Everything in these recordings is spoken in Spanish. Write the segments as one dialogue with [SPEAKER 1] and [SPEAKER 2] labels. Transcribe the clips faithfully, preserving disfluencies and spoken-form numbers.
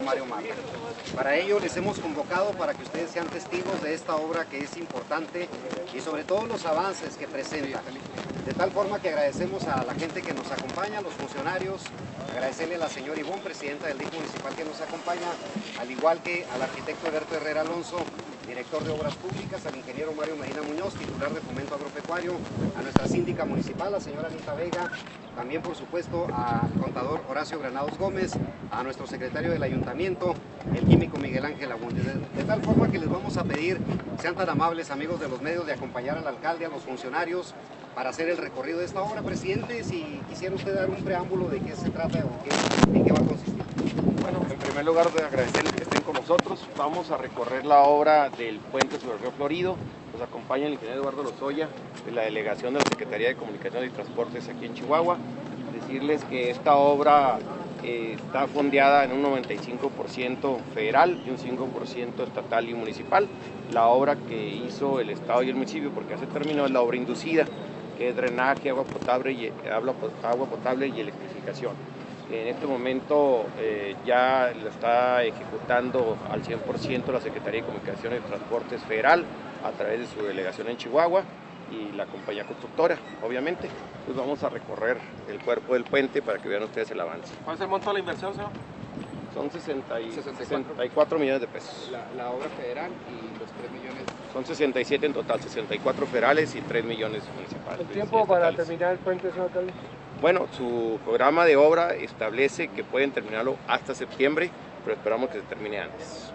[SPEAKER 1] Mario Mata. Para ello les hemos convocado para que ustedes sean testigos de esta obra que es importante y sobre todo los avances que presenta. De tal forma que agradecemos a la gente que nos acompaña, a los funcionarios, agradecerle a la señora Ivonne, presidenta del D I F municipal, que nos acompaña, al igual que al arquitecto Alberto Herrera Alonso, director de Obras Públicas, al ingeniero Mario Medina Muñoz, titular de Fomento Agropecuario, a nuestra síndica municipal, la señora Anita Vega, también por supuesto al contador Horacio Granados Gómez, a nuestro secretario del ayuntamiento, el químico Miguel Ángel Abundes. De, de tal forma que les vamos a pedir, sean tan amables amigos de los medios, de acompañar al alcalde, a los funcionarios, para hacer el recorrido de esta obra. Presidente, si quisiera usted dar un preámbulo de qué se trata o qué, en qué va a consistir.
[SPEAKER 2] Bueno, en primer lugar de agradecerles que estén con nosotros. Vamos a recorrer la obra del puente sobre el río Florido. Nos acompaña el ingeniero Eduardo Lozoya, de la delegación de la Secretaría de Comunicaciones y Transportes aquí en Chihuahua. Decirles que esta obra eh, está fondeada en un noventa y cinco por ciento federal y un cinco por ciento estatal y municipal. La obra que hizo el Estado y el municipio, porque ya se terminó, es la obra inducida, que es drenaje, agua potable y, agua potable y electrificación. En este momento eh, ya lo está ejecutando al cien por ciento la Secretaría de Comunicaciones y Transportes Federal a través de su delegación en Chihuahua y la compañía constructora, obviamente. Pues vamos a recorrer el cuerpo del puente para que vean ustedes el avance.
[SPEAKER 3] ¿Cuál es el monto de la inversión, señor?
[SPEAKER 2] Son sesenta y, sesenta y cuatro millones de pesos.
[SPEAKER 4] La, la obra federal y los tres millones.
[SPEAKER 2] Son sesenta y siete en total, sesenta y cuatro federales y tres millones municipales.
[SPEAKER 3] ¿El tiempo para terminar el puente, señor alcalde?
[SPEAKER 2] Bueno, su programa de obra establece que pueden terminarlo hasta septiembre, pero esperamos que se termine antes.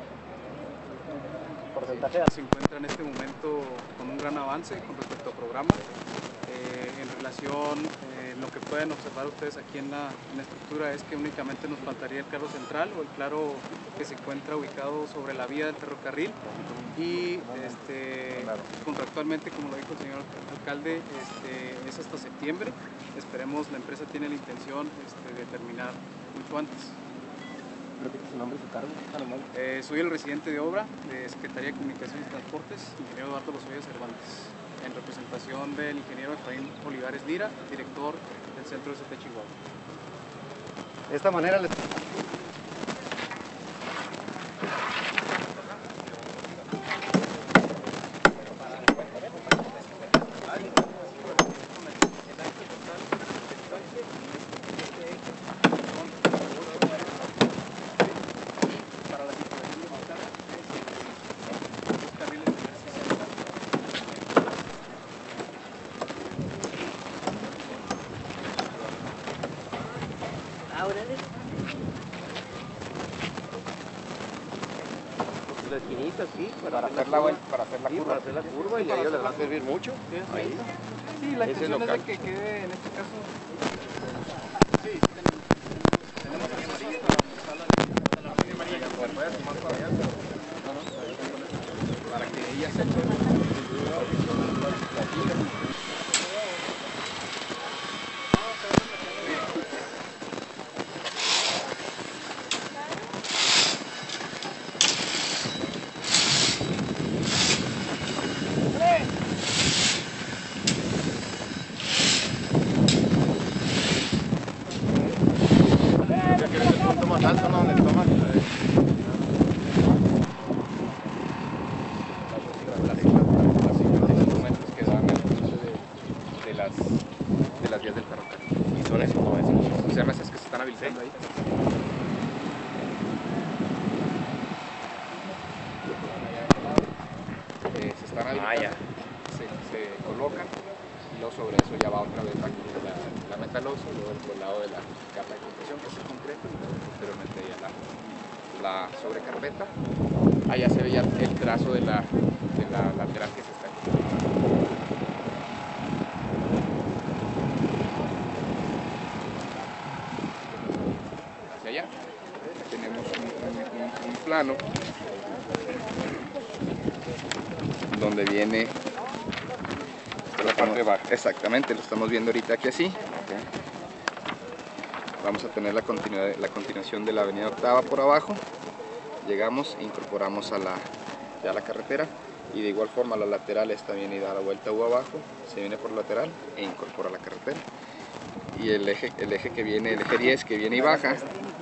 [SPEAKER 4] ¿Porcentaje? Se encuentra en este momento con un gran avance con respecto al programa. Eh, en relación, eh, lo que pueden observar ustedes aquí en la, en la estructura es que únicamente nos faltaría el claro central o el claro que se encuentra ubicado sobre la vía del ferrocarril y este, contractualmente, como lo dijo el señor alcalde, este, es hasta septiembre. Esperemos, la empresa tiene la intención este, de terminar mucho antes.
[SPEAKER 3] ¿Repite su nombre y su cargo?
[SPEAKER 4] Eh, soy el residente de obra de Secretaría de Comunicaciones y Transportes, ingeniero Eduardo Lozoya Cervantes, en representación del ingeniero Efraín Olivares Lira, director del Centro de S T Chihuahua.
[SPEAKER 1] De esta manera les...
[SPEAKER 2] La esquinita, sí, para,
[SPEAKER 4] Para hacer la vuelta, para hacer la
[SPEAKER 2] sí,
[SPEAKER 4] curva.
[SPEAKER 2] para hacer la curva y a ellos les va a servir mucho.
[SPEAKER 4] Sí,
[SPEAKER 2] Ahí.
[SPEAKER 4] sí, la
[SPEAKER 2] Ese
[SPEAKER 4] intención es
[SPEAKER 2] local.
[SPEAKER 4] de que quede en este caso. Sí, tenemos acceso hasta la hasta la línea amarilla. Se puede sumar todavía, pero no, no, para que ella se
[SPEAKER 2] Ya que es el punto más alto, ¿no? Donde toman.
[SPEAKER 4] los documentos que dan el cruce de, de, las, de las vías del ferrocarril.
[SPEAKER 2] Y son esos, no esos.
[SPEAKER 4] Los R Cs que se están habilitando ahí. Eh, se están habilitando,
[SPEAKER 2] Ah, ya.
[SPEAKER 4] se, se colocan y luego sobre eso ya va otra vez la, la, la metalosa y luego el colado de la capa de compresión, que es el concreto, y luego posteriormente ya la, la sobrecarpeta. Allá se ve ya el trazo de la, de la lateral que se está aquí. Hacia allá tenemos un, un, un plano donde viene
[SPEAKER 2] La parte baja.
[SPEAKER 4] exactamente, lo estamos viendo ahorita aquí así. Vamos a tener la, continuidad, la continuación de la avenida Octava por abajo, llegamos e incorporamos a la, ya a la carretera, y de igual forma la lateral está bien y da la vuelta U abajo, se viene por lateral e incorpora la carretera, y el eje, el eje que viene, el eje diez que viene y baja,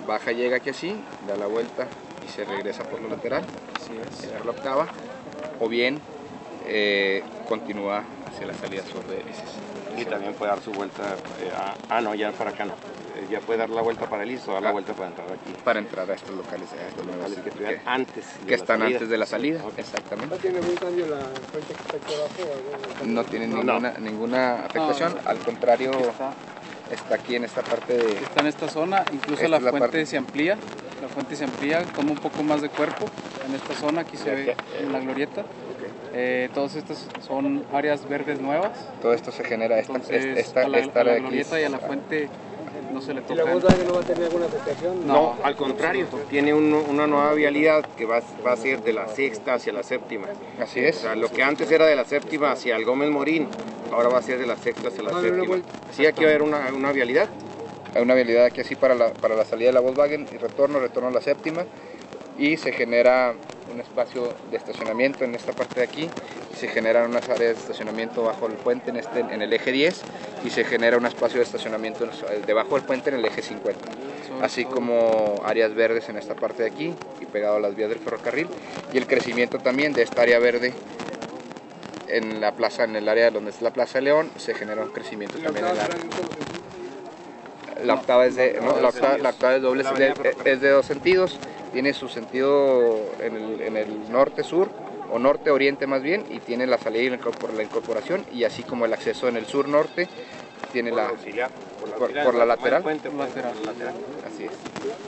[SPEAKER 5] baja, llega aquí así, da la vuelta y se regresa por la lateral,
[SPEAKER 4] Así es.
[SPEAKER 5] llegar a la octava, o bien eh, continúa hacia la salida sur de hélices.
[SPEAKER 2] Y también puede dar su vuelta, eh, a, ah no, ya para acá no, Eh, ya puede dar la vuelta para el o dar la
[SPEAKER 5] Ah.
[SPEAKER 2] vuelta para entrar aquí.
[SPEAKER 5] Para entrar a estos locales, a estos nuevos
[SPEAKER 2] Locales que
[SPEAKER 5] que,
[SPEAKER 2] estuvieran antes de
[SPEAKER 5] que
[SPEAKER 2] la
[SPEAKER 5] están
[SPEAKER 2] salida.
[SPEAKER 5] antes de la salida,
[SPEAKER 2] Ok.
[SPEAKER 5] exactamente.
[SPEAKER 3] ¿No tiene algún cambio la fuente que está aquí abajo?
[SPEAKER 5] No tiene
[SPEAKER 2] No.
[SPEAKER 5] ninguna, ninguna afectación, al contrario,
[SPEAKER 4] Aquí está,
[SPEAKER 5] está aquí en esta parte de...
[SPEAKER 4] está en esta zona, incluso
[SPEAKER 5] Esta
[SPEAKER 4] la
[SPEAKER 5] es la
[SPEAKER 4] fuente
[SPEAKER 5] parte-
[SPEAKER 4] se amplía, la fuente se amplía, toma un poco más de cuerpo en esta zona, aquí se ve en la glorieta. Eh, todas estas son áreas verdes nuevas,
[SPEAKER 5] Todo esto se genera, esta,
[SPEAKER 4] entonces
[SPEAKER 5] esta,
[SPEAKER 4] a la,
[SPEAKER 5] esta
[SPEAKER 4] a la
[SPEAKER 5] área de aquí
[SPEAKER 4] glorieta y a la
[SPEAKER 5] es-
[SPEAKER 4] fuente no se le
[SPEAKER 3] ¿Y la
[SPEAKER 4] toca.
[SPEAKER 3] Volkswagen no va a tener alguna afectación?
[SPEAKER 4] No.
[SPEAKER 2] No, al contrario, tiene un- una nueva vialidad que va, va a ser de la sexta hacia la séptima.
[SPEAKER 5] Así
[SPEAKER 2] O
[SPEAKER 5] es.
[SPEAKER 2] sea, lo que antes era de la séptima hacia el Gómez Morín, ahora va a ser de la sexta hacia la
[SPEAKER 3] Va a haber una
[SPEAKER 2] séptima.
[SPEAKER 3] vuelta.
[SPEAKER 2] Sí, aquí va a haber una, una vialidad.
[SPEAKER 5] Hay una vialidad aquí así para la, para la salida de la Volkswagen y retorno, retorno a la séptima, y se genera un espacio de estacionamiento en esta parte de aquí, y se generan unas áreas de estacionamiento bajo el puente en, este, en el eje diez, y se genera un espacio de estacionamiento debajo del puente en el eje cincuenta,
[SPEAKER 4] Sobre
[SPEAKER 5] así
[SPEAKER 4] todo.
[SPEAKER 5] como áreas verdes en esta parte de aquí y pegado a las vías del ferrocarril, y el crecimiento también de esta área verde en la plaza, en el área donde es la Plaza de León, se genera un crecimiento
[SPEAKER 3] ¿Y la
[SPEAKER 5] también en
[SPEAKER 3] octava
[SPEAKER 5] la
[SPEAKER 3] será en todos los sentidos?
[SPEAKER 5] La octava es de, no,
[SPEAKER 2] de
[SPEAKER 5] la
[SPEAKER 2] dos
[SPEAKER 5] octava,
[SPEAKER 2] sentidos.
[SPEAKER 5] la octava es doble,
[SPEAKER 2] La
[SPEAKER 5] es
[SPEAKER 2] avenida
[SPEAKER 5] de,
[SPEAKER 2] ferrocarril.
[SPEAKER 5] es de dos sentidos, tiene su sentido en el, en el norte-sur, o norte-oriente más bien, y tiene la salida y la incorpor- la incorporación, y así como el acceso en el sur-norte, tiene
[SPEAKER 2] Por
[SPEAKER 5] la...
[SPEAKER 2] auxiliar, por la,
[SPEAKER 5] por-
[SPEAKER 2] auxiliar,
[SPEAKER 5] por la
[SPEAKER 2] tomar el
[SPEAKER 5] lateral.
[SPEAKER 2] puente, por
[SPEAKER 4] Lateral.
[SPEAKER 2] la lateral.
[SPEAKER 5] Así es.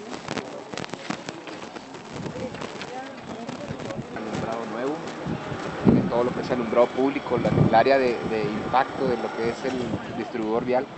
[SPEAKER 5] Alumbrado nuevo, tiene todo lo que es alumbrado público, la- el área de, de impacto de lo que es el distribuidor vial,